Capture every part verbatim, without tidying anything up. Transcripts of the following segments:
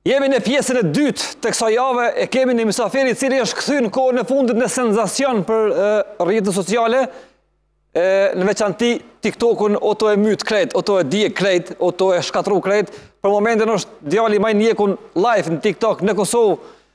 Jemi në pjesën e dytë të kësaj jave, e kemi një mysafiri i cili është kthyer në kohën e fundit në senzacion për rrjetet sociale, e, në veçanti TikTokun, oto e myt krejt, oto e dije krejt, oto e shkatru krejt. Për momentin është djali më i njekun live në TikTok në Kosovë.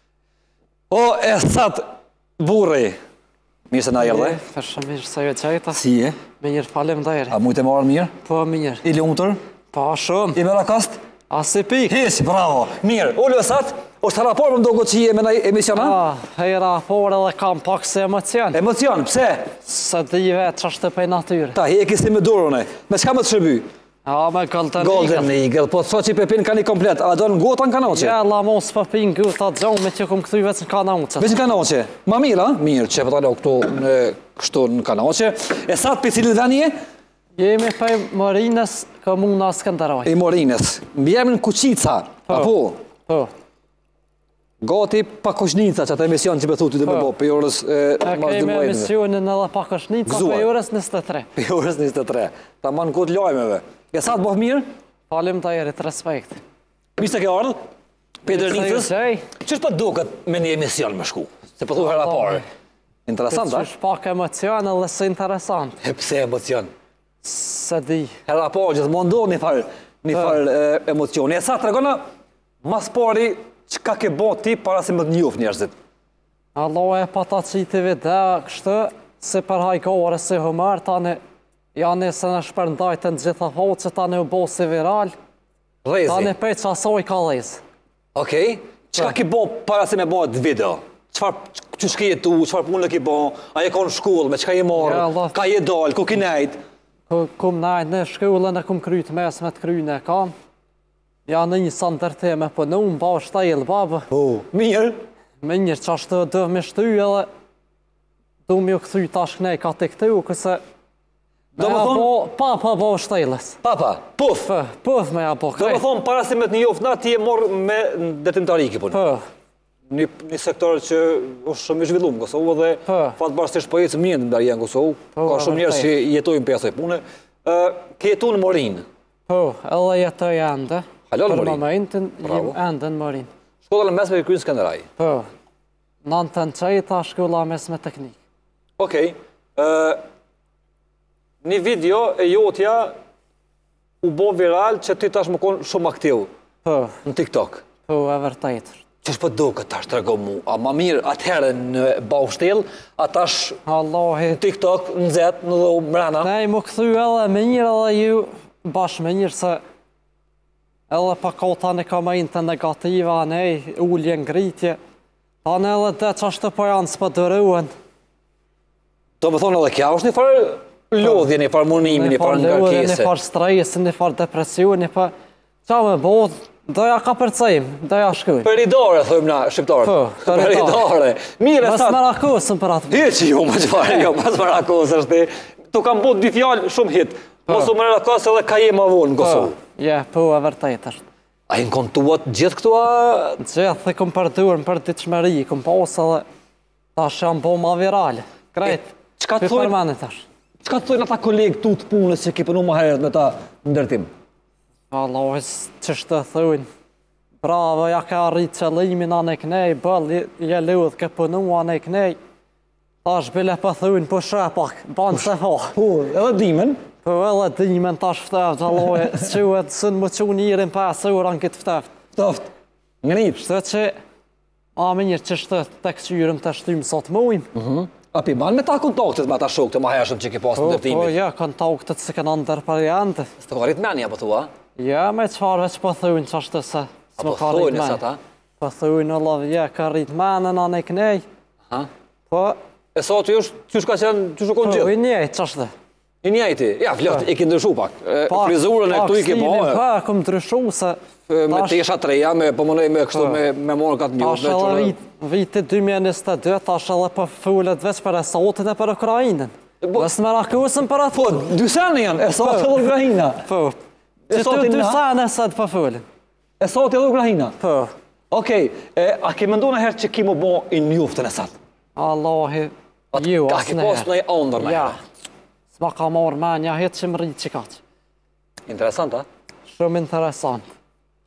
O e sat burri. Mirë se na erdhe. Për shumë mirë se ju qajta. Si e? Mirë, faleminderit. A mujtë e marrë mirë? Po mirë. I lumtur? Po shumë. I merr kast? As e pik. Hiç, bravo. Mirë, ulu e sat. Është raport më dogo që je me në emision, a? Ah, e raport edhe kam pak se emocion. Emocion, pse? Se di vetë që është për natyrë. Ta, heki si me dorën e. Me çka më të shërby? Ja, me Golden Eagle. Golden Eagle, po të so që Pepin ka një komplet. A do në gota në kanoqe? Ja, la mos Pepin gota gjonë me që kom këthy veç në kanoqe. Veç në kanoqe? Ma mirë, a? Mirë, që pëtalo këtu në kështu në kanoqe. E sa të për cilin veni e? Jemi për Morinës, komuna Skënderaj. I Morinës. Mbjemi në Kuqica, apo? Po. Gati pa koshnica që atë emision që bethu ty të me bo, për orës mas dë muajnëve. Kemi emisionin edhe pa koshnica, për orës njëzet e tre. Për orës njëzet e tre. Ta ma në këtë lojmeve. E sa të bëhë mirë? Falim të jerit, respekt. Mirë se ke ardhë? Pedër Nicës? Qështë për duket me një emision me shku? Se për thu herë apare. Interesant, a? Qështë pak emocion edhe se interesant. E pse emocion? Se di. Herë apare, gjithë mundu një farë një farë emocioni. E sa të regona, mas pari, që ka ke bo ti para se më të njuf njerëzit? Allah e pata qiti videa kështë, se për hajkore si humër, tani janë se në shpërndajtë në gjitha fotë që tani u bo si viral. Rezi? Tani pej që asoj ka lezë. Okej. Që ka ke bo para se me bo të video? Qëfar që shke jetu, qëfar punë ke bo? A je ka në shkullë, me që ka je morë? Ka je dalë, ku ki nejtë? Kum najtë në shkullën e kum krytë mes me të krynë e kam. Ja në një sanë dërte me pënu, më ba është ta jelë babë. O, mirë. Mirë që ashtë të dëvë me shty edhe du më ju këthy tash kënej ka të këtu, këse do më thonë... Papa ba është ta jelës. Papa, puf. Puf me ja po do më thonë, para se me të një jofna, ti e morë me detimtariki punë. Një sektor që është shumë i zhvillum në Kosovë dhe fatë bashkëtisht po jetë mirë në ndarje në Kosovë. Ka shumë njerëz që jetojnë për jasoj pune. Ke jetu në Morinë? Po, edhe jetoj ende. Halo në Morinë? Për momentin, jem ende në Morinë. Shkolla në mesme i krynë Skënderaj? Po, nëntën qajta shkolla mesme teknikë. Okej. Një video e jotja u bo viral që ti tash më konë shumë aktiv në TikTok. Po, e vërtajtër. Që është për do këtë tash të rego mu? A ma mirë atëherë në Baushtel, a tash në TikTok, në zetë, në dhe mrena? Nej, më këthy edhe me njërë edhe ju bashkë me njërë se edhe pa kota në kamajnë të negativa, nej, ullje ngritje, ta në edhe dhe që ashtë të po janë së për dërëuen. Do më thonë edhe kja është një farë lodhje, një farë munimi, një farë ngarkese. Një farë stresë, një farë depresion, një farë... Qa me bodhë? Doja ka përcejmë, doja shkuj. Peridore, thëjmë na, shqiptarët. Po, peridore. Mire, sa... Mas marakosën për atë. Hje që ju, më qëfarë, jo, mas marakosën është ti. Tu kam bot dy fjallë shumë hit. Mos u marakosë edhe ka je ma vonë në Kosovë. Je, po, e vërtajt është. A i në kontuat gjithë këtu a... Gjithë, dhe këm përdurën për të qmëri, këm posë edhe... Ta shë janë bo ma virale. Krejt, për përmanit është. Qka të thojnë ata kolegë tu të punës që ki pënu ma herët me ta ndërtim? Allahis, që shtë të thujnë, bravo, ja ka arrit qëllimin anë e kënej, bëll, je ludhë ke pënu anë e kënej, ta shbile për thujnë, po shëpak, banë se fa. Po, edhe dimen? Po, edhe dimen ta shtëft, Allahis, që e të sënë më që njërin pas ura në këtë ftëft. Ftëft, ngënit. Shtë që, a me njërë që shtë të këqyrëm të shtymë sot mujmë. A pi banë me ta kontaktet me ta shokë të ma hershëm që ki pas në ndërtimit? Po, ja, kontaktet se këna ndër për jandë. Së të karit menja, po thua? Ja, me qfarve që po thujnë që ashtë se së më ka rrit menë. Po thujnë, Allah, ja, ka rrit menën anë e kënej. Po... E sa të jush, që shka qenë, që shukon gjithë? Po, i njejtë, që ashtë? I njejti? Ja, flëft, i ki ndryshu pak. Frizurën e këtu i ki po. Pa, kom ndryshu se... Me tesha treja, me pëmënej me kështu, me morë katë një. Tash edhe vitit dy mijë e njëzet e dy, tash edhe për fullet veç për e sotin e për Ukrajinën. Vësë me rakusën për atë. Po, dy sene janë, e sotin edhe Ukrajina. Po, që ty dy sene e sëtë për fullin. E sotin edhe Ukrajina? Po. Okej, a ke mëndu në herë që ki më bo i njuftën e satë? Allahi, ju asë në herë. Ka ke posë në i ondër në herë? Ja, s'ma ka marrë menja, hitë që më rritë që kaqë. Interesant, a? Shumë interesant.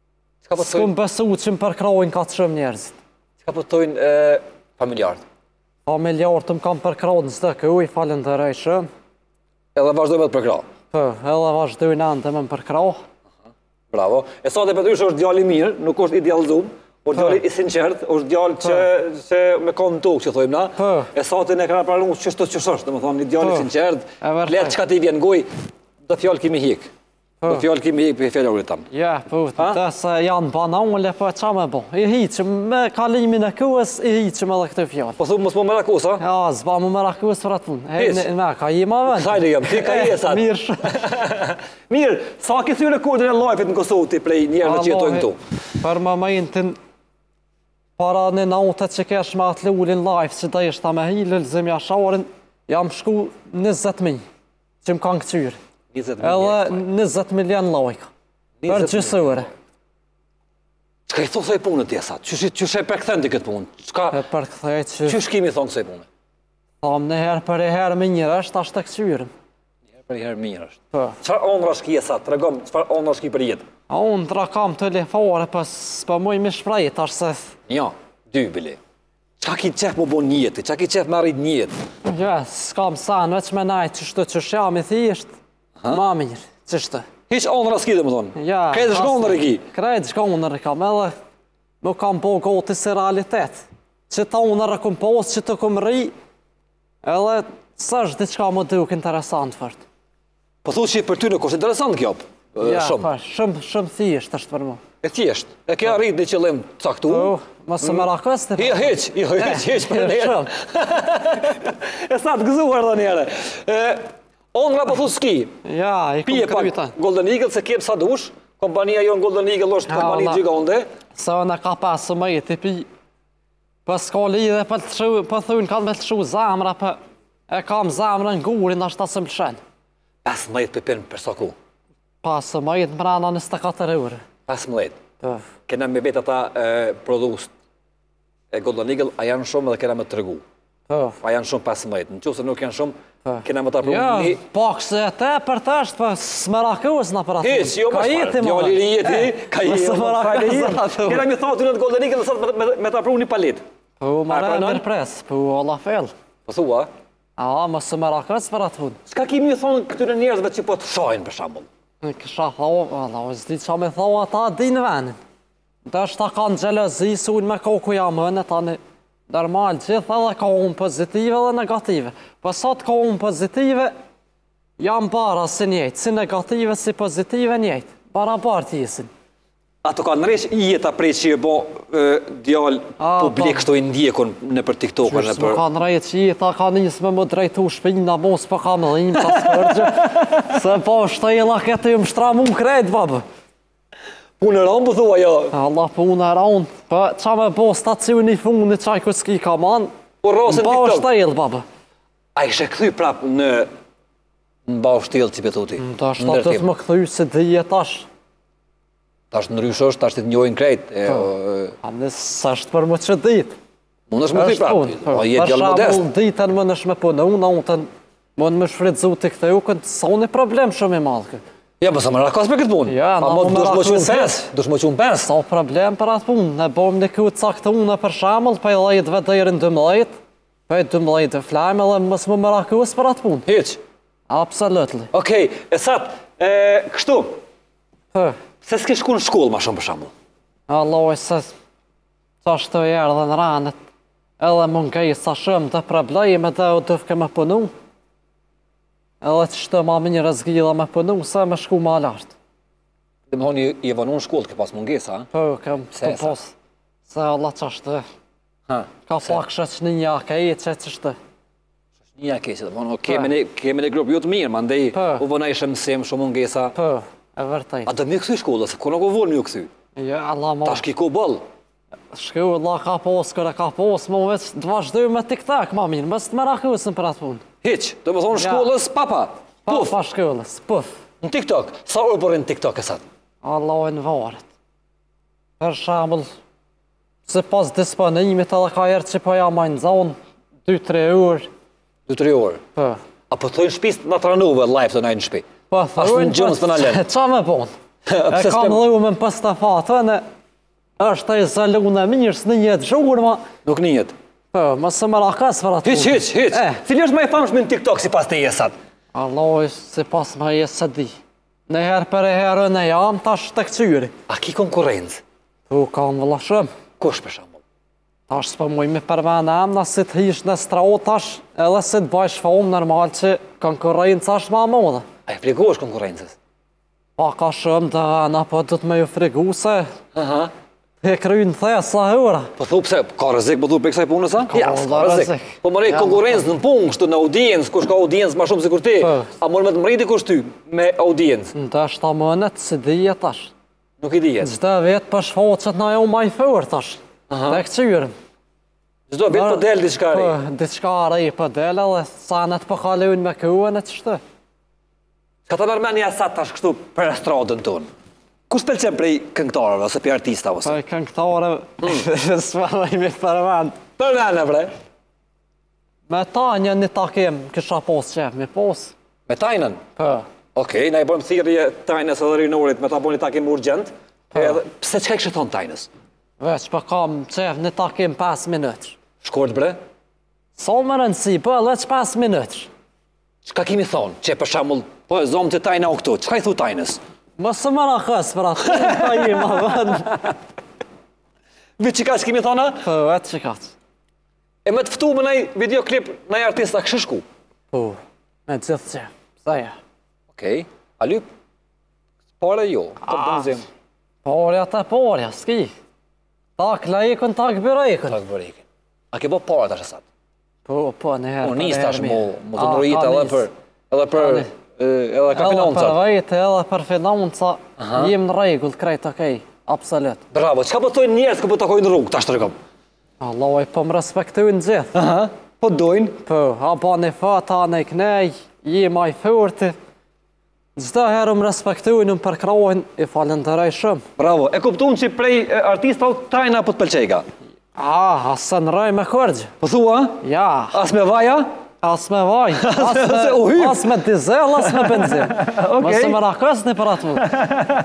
Çka po S'kum thonë? besu që më përkrojnë ka të shumë njerëzit. Çka po thonë e, familjarët? Familjarët më kam përkrojnë zdo kuj, falenderoj shumë. Edhe vazhdojmë të përkra. Po, edhe vazhdojnë ande me më përkroj. Bravo. E sa të Petrush është djali mirë, nuk është idealizum, është djali i sinqert, është djali që, që me kom tokë, që thojmë na. Po. E sa të ne këna pranuar çështë ç'është, është, domethënë, një djali i sinqert, E vërtet. let çka ti vjen goj, do fjalë kimi hik. Do fjalë kimi hik për fjalërit tam. Ja, po, të se janë banale, po qa me bo. I hiqëm, me kalimin e kuës, i hiqëm edhe këtë fjallë. Po thumë mos më merakus, ha? Ja, zba mu më rakus për atë punë. Hiq. E, me, ka i ma vend. Hajde jam, ti ka i e sa. Mirë shumë. Mirë, sa ke thyrë rekordin e live-it në Kosovë ti prej njerëve që jetojnë këtu? Për më mëjnë para në nautët që kesh me atë lullin live, që da ishta me hilël, zëm jasharin, jam shku njëzet mijë, që më kanë këqyrë. njëzet Edhe njëzet milion lajka. Për gjësore. Çka i thosë e punën ti sa? Çysh çysh e përkthen ti këtë punë? Çka E për këthej që çysh kimi thon kësaj pune? tham në herë për e herë me njërë është ashtë të këqyrën. Për herë mirë është. Po. Çfarë ondra shki e sa? Tregom çfarë ondra shki për jetë? A unë tra kam të lefare, pas s'pa muj me shprejt, ashtë se... Ja, dy bili. Çka ki qef më bon një jetë? Çka ki qef me arrit një jetë? Ja, s'kam sanë, veç me najtë që shtë që shjam i thjesht, ma mirë, që shtë. Hiç ondra s'ki domethënë. Ja, Krejt shkondër e ki. Krejt shkondër e kam, edhe më kam po goti si realitet. Që ta unë e kom posë, që të kom ri, edhe së është diçka më duk interesant fërt. Po thu që për ty nuk është interesant kjo. Ja, Shumë. pa, shumë, shumë thjesht është për mu. E thjesht. E ke arrit një qëllim caktuar. Po, më së më rakës të Hi, hiç, jo, hiç, hiç për ne. Shumë. E sa të gëzuar dhe njëre. Ondra po thu s'ki. Ja, i kom Pije pak kryta. Golden Eagle se kem sa dush. Kompania jonë Golden Eagle është Ja, kompani Allah. gjigande. Se unë e ka pasë më jetë i pi. Pas ka lidhe për të shu, për thunë kanë me të shu zamra, për e kam zamrën gurin, ashtë ta së më lëshen. pesëmbëdhjetë pipin për sa ku? Pasë më jetë mrana njëzet e katër euro. pesëmbëdhjetë. Po. Kena me vetë ata e, produst e Golden Eagle, a janë shumë dhe kena me të regu. Po. A janë shumë pesëmbëdhjetë. Në qoftë se nuk janë shumë, Po. kena me ta pru Ja, një... pak se e te për të është, për smerakus në për atë. Hiç, jo më Ka shfarë. jeti më. Djali i jeti, ka Më jeti. smerakus atë. Kena me thonë ty në Golden Eagle, sa me, me ta pru një palet. Po, më A, re pranon? mërë pres, po, Allah fel. Po thua, A, më smerakus për atë punë. s'ka kimi me thonë këtyre njerëzve që po të shajnë për shembull. Në kësha thau, Allah, o zdi qa me thau ata din venin. Dhe është ta kanë gjelozi, su unë me koku jam hënë, ta në normal gjithë edhe ka unë pozitive dhe negative. Po sa të ka unë pozitive, jam bara si njëjtë, si negative, si pozitive njëjtë. Bara barë t'jesin. Ato ka nërresh i jeta prej që e bo djallë A, publik po. kështu i ndjekun në për TikTok-ën në Qështë më për... kanë rejtë që ta ka njësë me më drejtu shpinda, mos për kam dhim, ta s'përgjë. Se po shtejla këtë ju më shtramu më krejtë, babë. Punë rëmë, po thua, jo. Allah punë e raunë, po qa me bo stacioni fundi qaj këtë s'ki ka manë, Po rrosën më ba TikTok. shtejlë, babë. A ishe këthy prap në... në bau shtilë, që petuti. Ta është të të më këthy se dhije tash. Tash ndrysh është, tash të të njojnë krejt. e, o, A në së është për më që ditë. Mund është më ty prap. O, je djallë modest. Për shambull ditën më nësh me punu, në utën më në më shfridzu të këtë ukën, sa unë e problem shumë i madhë. Ja, po sa më rakas për këtë punë. Ja, Pa na mo më dush më rakas qunë për- pes. Dush më qunë pes. Sa problem për atë punë, ne bom në këtë caktë unë për shambull, për i dhejtëve dherin dëmlejt, për i dëmlejt e flajme dhe mësë më më rakus për atë punë. Hiq. Absolutely. Okej, e sat, e, kështu, Për, se s'ke shku në shkollë ma shumë për shambull. Allah e se sa shtë e erë dhe në ranët, edhe më ngej sa shumë të probleme dhe o dëfke me punu, edhe që shtë ma më një rëzgjila me punu, se me shku ma lartë. Dhe më thonë, i e vanu në shkollë, ke pas mungesa, ha? Po, kam Se, të sa? pos, se Allah që shtë, Ha. ka pak shëtë një një ka e që që shtë. Një keqe, dhe më thonë, kemi një, kemi një grupë ju të mirë, ma ndej, Po. u vëna ishe mësim, shumë mungesa. Po, e vërtej. A dhe më këthy shkollë, se ku nuk u vonë më ju këthy. Ja, Allah ma, Tash ki ko bëllë. shku, Allah ka pos, kërë ka pos, më veç të vazhdoj me TikTok, ma mirë, mës të më rakusën për atë punë. Hiq, dhe më thonë Ja. shkollës, papa, Pa, puf, pa shkollës, puf. në TikTok, sa orë përën në TikTok e satë? Allah e në varët. Për shambull, se pas disponimit edhe ka erë që po ja majnë zonë, dy tre orë, dy tre orë. po. A po thojnë shpis në tranuve live të najnë në shpi. Po, Ashtë në gjëmës për në lenë. Qa me bon? E Pse kam s'kem- dhu me më pës të fatë, në është e zalun e mirë, së në jetë zhurë, ma... Nuk njët. Po, më së më rakas për atë. Hiq, hiq, hiq. Cili është më i famshëm në TikTok si pas të jesat? Allah, si pas më jesë se di. Në herë për e herë në jam, tash të këcyri. A ki konkurencë? Po, kam vëlla shumë. Kush për shambull? Tash s'po muj me përmene emna si të hish në strao tash, edhe si të bajsh fomë normal që konkurenca është ma modhe. A e frigu është konkurencës? Pa ka shumë të vena, po du të me ju frigu se... Aha. He kryjnë thesa hëra. Po thu pëse, ka rëzik, po thu për kësaj punës, a? Ka vëlla rëzik. Po mërej konkurencë në punë, kështu në audiencë, kush ka audiencë ma shumë si kur ti, a mërë me të mëriti kush ty me audiencë? Në është ta mënet, si dhije tash. Nuk i dijet. Gjdo vetë për shfaqet na jo ma i fër tash. Dhe këcyrën. Gjdo vetë për delë diçka ri. Po, diçka ri për delë edhe sanet për kalun me kuën e qështë. Ka të nërmeni asat tash kështu për estradën tonë. Kus pëlqen prej këngëtarëve, ose për artista, ose? Për këngëtarëve, s'përrej me përmend. Përmene, bre? Me Tanjën një takim, kësha pos qef, me pos. Me Tajnën? Po. Okej, na i bërëm thirrje Tajnës edhe rinorit me ta bo një takim urgjent. Pse çka kështë thonë Tajnës? Veç për kam qef një takim pesë minutës. Shkort, bre? Sa më rëndësi, po edhe që pesë minutës. Çka kemi thonë? Që për shembull, po e zomë të Tajna o këtu, çka i thu Tajnës? Mësë më rakës për atë, ka i ma vënd. Vi që ka që kemi thona? Po, vetë që ka që. E me të ftu me nëj videoklip nëj artista kështë shku? Po, me gjithë që, pësaja. Okej, a lyp? Pare jo, të bënzim. Parja të parja, s'ki. Tak lajkën, tak bërejkën. Tak bërejkën. A ke bo pare të shësat? Po, po, në herë. Po, nis tash mu, mu të nërujit edhe për, edhe për, edhe ka financat. Edhe për vejtë, edhe për financa, jem në regull, krejt, okej, absolut. Bravo, qka po tojnë njerës kë po të kojnë rrugë, tash të rëkom? Allah, po më respektojnë gjithë. Po dojnë? Po, a ba një fata, a një knej, jem a i fërti. Gjda herë më respektojnë, më përkrojnë, i falenderoj shumë. Bravo, e kuptumë që prej artista Tajna po të pëlqejka? Ah, asë në rëj me kërgjë. Po thua? Ja. As me vaja? As me vaj, as me dizel, as me benzin. Mësë më rakës një për atë mu.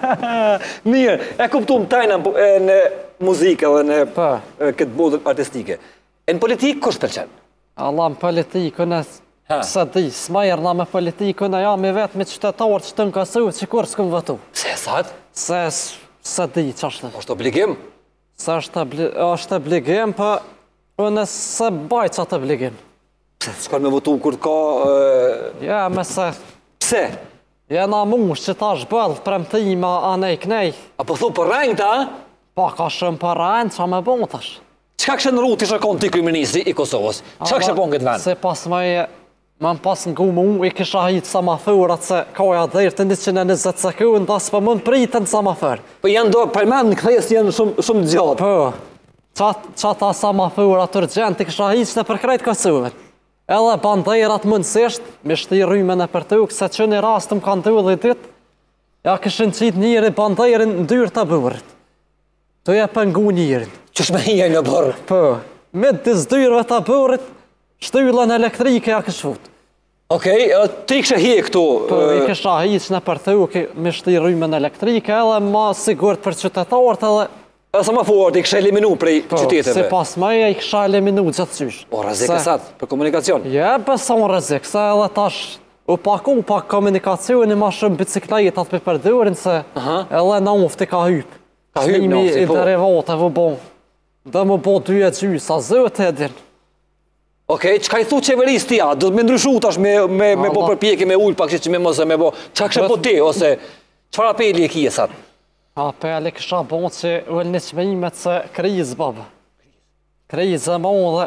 Mirë, e kuptumë Tajna në muzikë dhe në këtë bodë artistike. E në politikë, kështë pëlqen? Allah, në politikën e së di, s'majer na me politikën e jam i vetë me qytetarë që të në kësu, që kur s'këm vëtu. Se satë? Se së di, që ashtë? është obligim? Se është obligim, për unë se baj që atë obligim. Pse, s'kar me votu kur ka... Ja, me se... Pse? Jena mush që ta shbëllë premtima anej knej. A po thu për rejnë ta? Pa, ka shumë për rejnë, që me bon tash. Qka kështë në rrutë i shërkon të kriminisi i Kosovës? Qka kështë bon këtë vend? Se pas me e... Me më pas në gumë unë, i kisha hitë sa ma fërat se kaja dhejrë të njëzet e njëzet sekund, da s'pa mund pritën sa ma fërë. Po janë do, përmen në këthes janë shumë gjatë. Po, qata sa ma fërat urgent, i kisha hitë në përkrejt kësuvet. Edhe bandejrat mundësisht, me shti rrymën e për tukë, se që një rast më kanë du dhe ditë, ja këshën qitë njëri bandejrin në dyrë të burit. Të je pëngu njërin. Qësh me hija në bërë? Po, me dizdyrëve të burit, shtyllën elektrike ja kështë fut. Okej, ti kështë hi këtu? Po, i kështë hiq në për tukë, me shti rrymën elektrike, edhe ma sigurt për qytetarët edhe... Edhe sa ma fuart, i kështë eliminu prej qyteteve? Si pas me, i kështë eliminu gjithë qysh. O, rëzik e satë, për komunikacion? Je, beson rëzik, se edhe tash u paku pak komunikacioni ma shumë bicikletat për përdurin, se edhe në ufti ka hyp. Ka hyp në ufti, po? I derivate vë bon. Dhe më bo dy e gjys, a zët e din. Okej, qka i thu qeveris tja? Do të me ndryshu tash me bo përpjeki, me ullë pak që me mëse me bo... Qa kështë po ti, ose qëfar apeli e kje satë? Apeli kësha bo që ullë një qmejmet se krizë, babë. Krizë e mo dhe...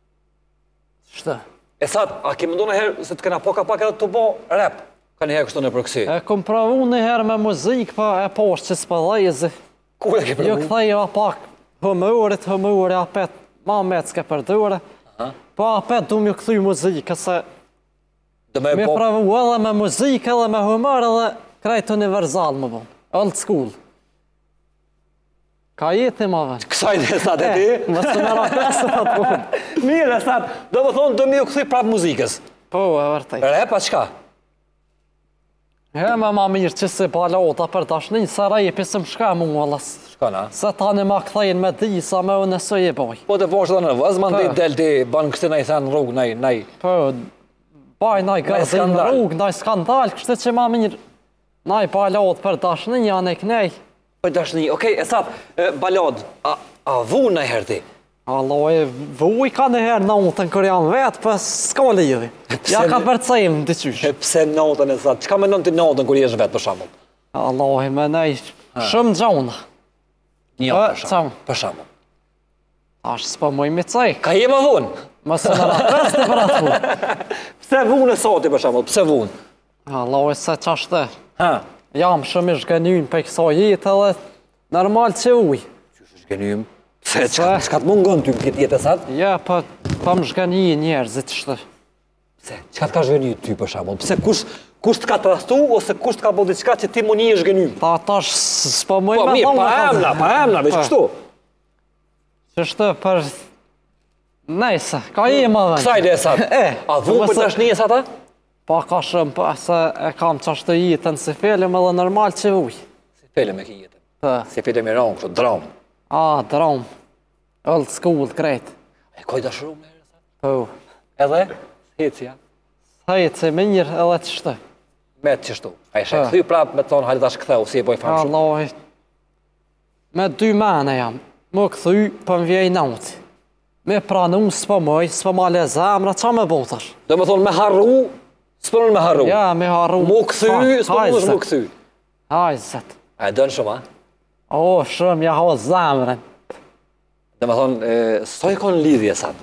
Shtë? E satë, a ke mëndu në herë se të këna poka pak edhe të bo rap? Ka një herë kështu në përkësi? E kom pravu një herë me muzikë, pa e poshtë që s'pë dhejzi. Ku e ke pravu? Jo këthejva pak hëmërit, hëmëri apet ma me të s'ke përdure. Po apet du m'ju këthuj muzikë, se me pravu edhe me muzikë, edhe me humor, edhe krejt universal më bon, old school. Ka jeti ma ven. Kësaj dhe satë e ti? Më së më rakesë të të punë. Mirë e satë, do më thonë, do m'ju këthuj prapë muzikës. Po, e vërtej. Rap, a qka? E me ma mirë që si balota për dashnin, se raje pisëm shka mu, alas, Shka na? Se tani ma këthejnë me disa me unë së i boj. Po të vashë dhe në vëzë, ma ndi del ti, banë kështë na i thënë rrugë, nej, nej. Po, baj naj gërdin rrugë, naj skandal, kështë që ma mirë, naj balot për dashni, janë e kënej. Për dashni, okej, e satë, balad, a vu në herë ti? Alloj, vuj ka në herë nautën kër jam vetë, për s'ka lidhi. Ja ka përcejmë në dyqysh. E pse nautën e satë, qka me nënë ti nautën kër jesh vetë për shambull? Alloj, me nej, shumë gjona. Një për shambull, për shambull. Ashtë s'pa muj mi cej. Ka jema vunë? Më së në rapes të për atë vunë. Pse vunë e sati për shambull, pse vunë? Alloj, se qashtë. Ha? Jam shumë i shgënyn për këso jetë edhe normal që uj. Qështë i shgënyn? Se qka të mungon ty këtë jetë e satë? Ja, pa më shgënyi njerëzit shtë. Se, qka të ka shgënyi ty për shambull? Pse kush të ka të rastu, ose kush të ka bodi qka që ti mu një e shgënyn? Ta tash s'pa muj me thonë. Po, pa emna, pa emna, veç kështu. Qështë për... Nejse, ka i më dhe. Kësaj dhe e satë? E. A vu për të shni e satë? Pa ka shumë, pa se e kam qashtë të jetën si film edhe normal që uj. Si film e ki jetën? Si film e rongë, kështu, dramë. A, dramë. Old school, krejt. E koj të shumë e rësa? Po. Edhe? Heci, ja? Heci, mirë edhe të shtë. Me të qështu. A ishe këthy prapë me të thonë, hajde tash këtheu, si e boj famë shumë. Alloj. Me dy mene jam. Më këthy për më vjej nauti. Me pranu, s'pa mëj, s'pa ma le zemra, qa me botash? Do me thonë me harru, s'përën me harru. Ja, me harru. Mu këthy, s'përën mu këthy. Hajzet. A e dënë shumë, a? O, shumë, ja ho zemrën. Do me thonë, së i konë lidhje satë?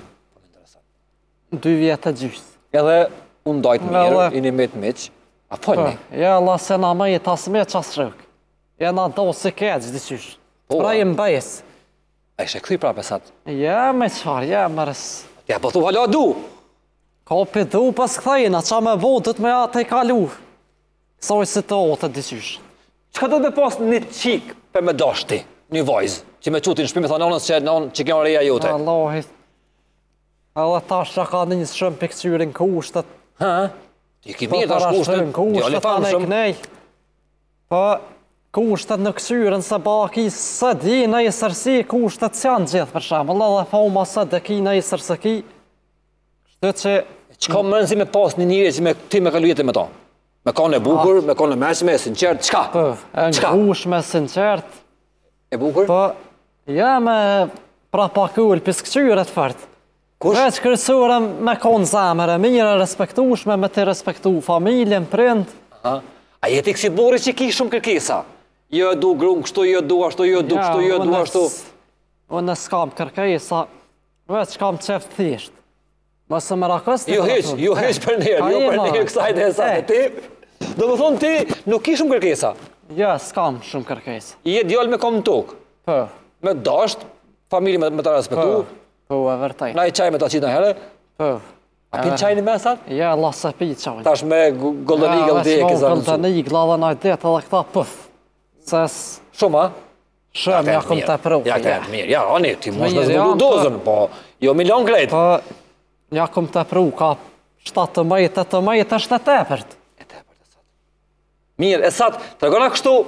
Dy vjetë të gjysë. Edhe unë dajtë mirë, i një metë miqë, a folni? Ja, la se na me i tas me qas rëk. Ja, na do si keqë, diqysh. Pra i mbejës. A ishe këthy prapë e satë? Ja, me qfarë, ja, mërës. Ja, po thu hala du. Ka për du pas këthejna, qa me vo, dhët me atë i kalu. Soj si të otë, diqysh. Qëka do të pas një qikë për me dashti, një vajzë, që me qutin shpimi, thonë nonës që nonë që kjo reja jote? Allahit. Edhe tash që ka një shumë për këqyrin kushtet. Ha? Ti ki mirë tash kushtet, djali fanë shumë. Po, kushtet në këqyrin se baki së di në i sërsi, kushtet që janë gjithë për shemë. Edhe fama së dhe ki në i sërsi ki. Shtë që... Qka më rëndësi me pas një njëri që ti me kalu jetë me ta? Me ka në bukur, me ka në mesme, sinqert, qka? Po, e në gushme, sinqert. E bukur? Po, ja me prapakull pës këqyret fërt. Kush? Veç kërësure me konë zamere, mirë respektushme, me të respektu familjen, prind. A jeti kësi buri që ki shumë kërkesa? Jo du grunë kështu, jo du ashtu, jo du kështu, jo du ashtu. Unë s'kam kërkesa, veç kam qeft thjesht. Mësë më rakës të Jo heq, jo heq për njerë, jo për njerë kësaj dhe sa të ti. Do më thonë ti, nuk ki shumë kërkesa? Jo, s'kam shumë kërkesa. I e djallë me kom në tokë? Po. Me dasht, familje me të respektu? Po, e vërtaj. Na i qaj me ta qitë në herë? Po. A pin qaj një mesat? Ja, lasë pi qajnë. Tash me Golden Eagle dhe e kizarë nësu. Golden Eagle dhe na i detë edhe këta pëth. Ses... Shumë, a? Shumë, ja kom të profi. Ja, të mirë, ja, ani, ti mos me zbulu dozën, po, jo milion krejt. Po, ja kom të pru, ka shtatë të mëjtë, të mëjtë është e tepërt. E tepërt, e satë. Mirë, e satë, të regona kështu,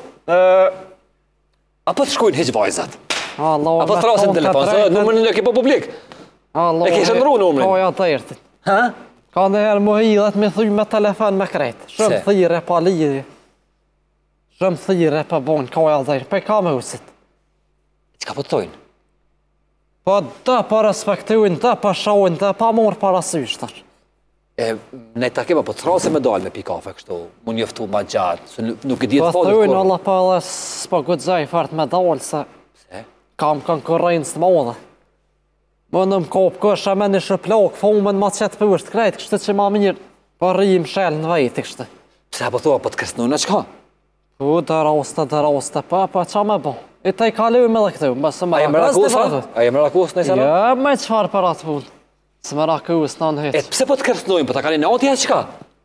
apo të shkujnë heq vajzat? Apo të trasin telefon, se numërin e ke po publik? E ke shëndru numërin? Ka ja të ertit. Ha? Ka në herë më hi dhe të me thuj me telefon me krejt. Shumë thire pa lidhje. Shumë thire pa bon, ka ja të ertit. Pe ka me usit. Qka po të tojnë? Po dhe pa respektuin, dhe pa shojnë, dhe pa morë parasysh tash. E, ne ta kema po të trasin me dalë me pi kafe kështu, mu njëftu ma gjatë, se nuk i djetë Po falit thujnë, kur. Allah pa edhe s'po gudzaj fart me dalë, se Se? kam konkurrencë të modhe. Më në më kopë kësha me një shëplok, fomën ma qëtë përsht krejt, kështë që ma mirë, po rrim shelë në vejti kështë. Pse po thua, po të kërstnu në qka? Po, dhe raste, dhe raste, pa, pa, qa me bo? I te i kalu me dhe këtu, më së më A je më rakus, a? A je më rakus në i sena? Ja, me qëfar për atë punë. Së më rakus në në E hitë. pse po të kërstnujnë, po të kalin në atja qka?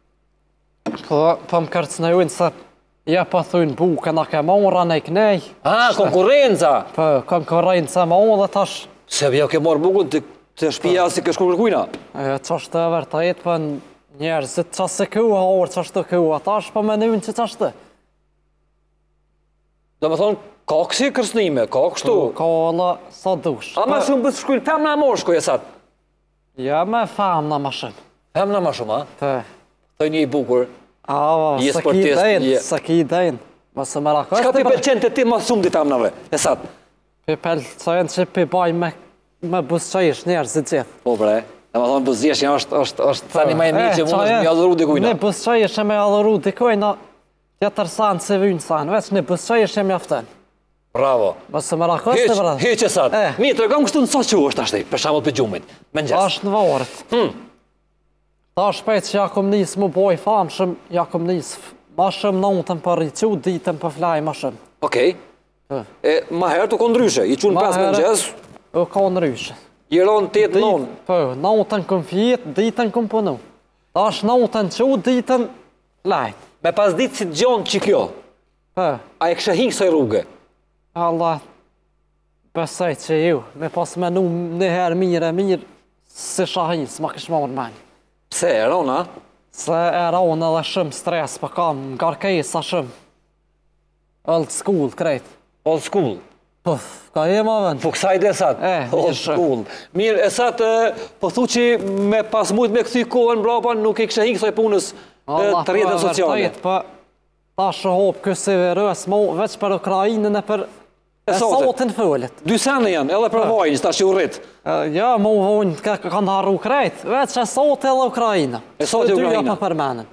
Po, po më kërcnojnë se, ja po thujnë buke në ke mora në i knej. A, konkurenca! Po, konkurrencë më dhe tash. Se vjo ke morë bukun të, të shpija si ke shku kërkujna? E, qashtë e vërtajt, po njerëzit qasë kua, orë qashtë kua, tash po me nëjnë që qashtë. Do me thonë, ka kësi kërsnime, ka kështu. Ka alla sa dush. A ma shumë bësë shkull femna më shkuj e satë? Ja me femna ma shumë. Femna ma shumë, a? Të. Thoj një i bukur. A, Je sa ki sportist, dejnë, je- sa ki dejnë. Ma se më rakos Qka pi pëlqen të ti ma shumë di femnave, e satë? Pi pëlqen që pi baj me, me busqajish njerëzit gjithë. Po bre, dhe ma thonë busgjeshja është, është, është tani ma e mirë që mund është mi adhuru dikujna. Ne busqajish e me adhuru dikujna, tjetër sanë se vynë sanë, veç ne busqajish e me aftën. Bravo. Ma se më rakos Hyq, të vrat. hyq e satë. Eh. Mi, të regam kështu në sa që u është ashtë, për shambull për gjumit, me në gjesë. Ashtë në varët. Hmm. Ta shpejt që ja kom njës më boj famë shumë, ja kom njës ma shumë notën për rricu, ditën për flaj ma shumë. Okej. Eh. E, ma herë të konë ndryshe, i qunë Ma pesë me në herë- gjesë, O ka në ryshe. i ronë tetë nonë. Po, notën këm fjet, ditën këm punu. Ta është notën që u ditën lajt. Me pas ditë si të gjonë që kjo, Po, a e kështë hingë saj rrugë. Allah, besoj që ju, me pas menu në herë mirë e mirë, si shahin, s'ma kësh marrë menjë. Pse, e ronë, a? Se e ronë edhe shumë stres, për kam ngarkesa shumë. Old school, krejt. Old school. Puf, ka e ma vend. Po kësaj dhe satë. E, Old mirë shumë. school. Mirë, e satë, e, po thu që me pas mujt me këthy kohën brapa, nuk i kështë hingë saj punës e, të rjetën sociale. Po, ta shëhop kësë verës, mo, veç për Ukrajinën e për E e sotin. sotin fëllet. Dy sene janë, edhe për vajnë, sta që u rritë. Ja, mo vojnë, ka kanë harru krejt, veç e sotë edhe Ukrajina. E sotë Ukrajina. Dyja për përmenën.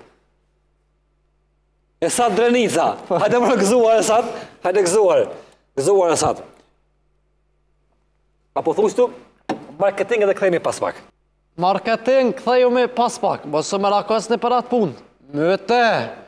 E satë Drenica. Hajde më gëzuar e satë. Hajde gëzuar. Gëzuar e satë. Apo thushtu, marketing edhe këthejmi pas pak. Marketing, këtheju me pas pak, bo së më rakos në për atë punë. Mëte!